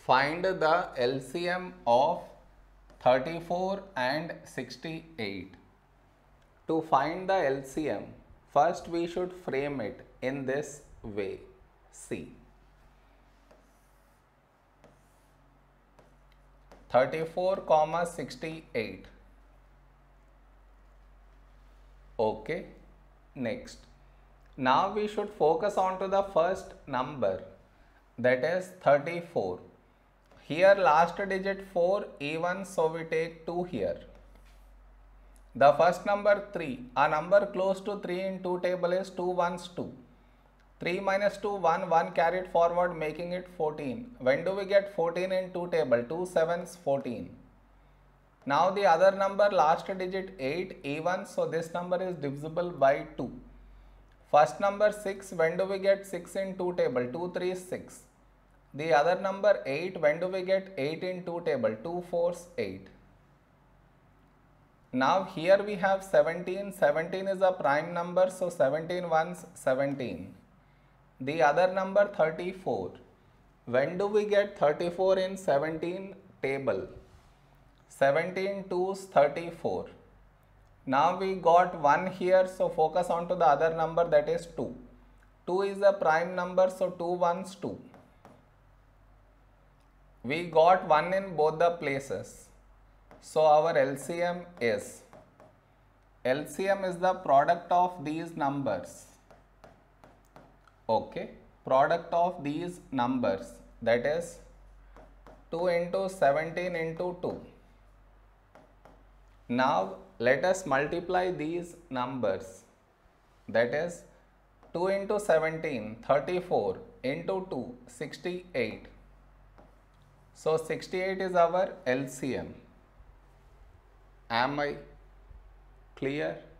Find the LCM of 34 and 68. To find the LCM, first we should frame it in this way. See, 34, 68. Okay, next. Now we should focus on to the first number, that is 34. Here last digit 4 even, so we take 2 here. The first number 3, a number close to 3 in 2 table is 2 ones 2. 3 minus 2, 1, 1 carried forward making it 14. When do we get 14 in 2 table? 2 sevens 14. Now the other number last digit 8 even, so this number is divisible by 2. First number 6, when do we get 6 in 2 table? 2 3 is 6. The other number 8, when do we get 8 in 2 table? 2 4s 8. Now here we have 17. 17 is a prime number, so 17 ones 17. The other number 34. When do we get 34 in 17 table? 17 2s 34. Now we got 1 here, so focus on to the other number, that is 2. 2 is a prime number, so 2 ones 2. We got 1 in both the places. So our LCM is the product of these numbers. Okay, product of these numbers, that is 2 into 17 into 2. Now let us multiply these numbers, that is 2 into 17 34 into 2 68. So 68 is our LCM. Am I clear?